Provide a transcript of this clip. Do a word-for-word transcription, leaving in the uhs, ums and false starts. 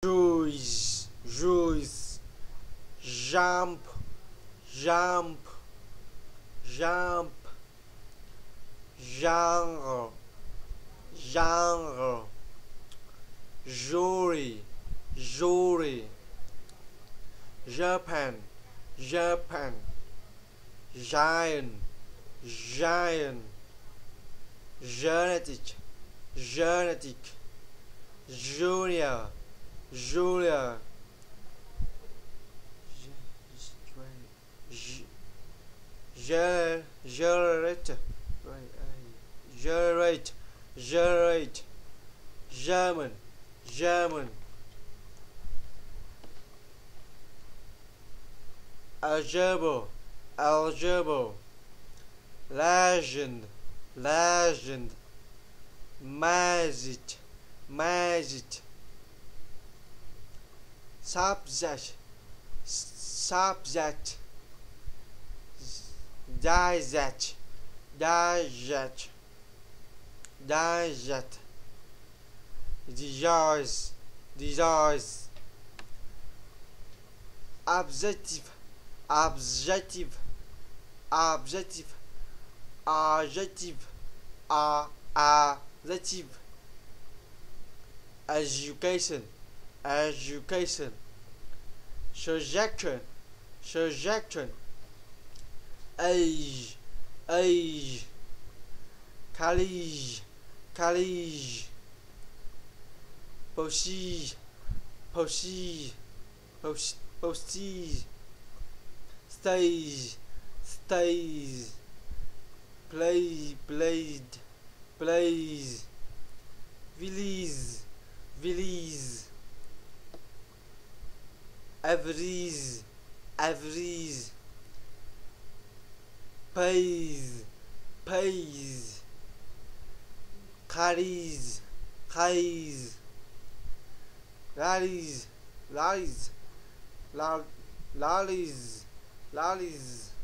juice, juice, jump, jump, jump, genre, genre, jury, jury, Japan, Japan, giant, giant, genetic, genetic, junior, junior, generate, generate, generate, generate, German, German, algebra, algebra, legend, legend, magic, magic, subject, subject, digest, digest, digest, desires, desires, objective, objective, objective, adjective, a adjective, education, education, suggestion, suggestion, age, age, college, college, proceed, proceed, proceed, stage, stage, play, played, plays, village, village, average, average, pays, pays, carries, carries, rallies, rallies, lollies, lollies,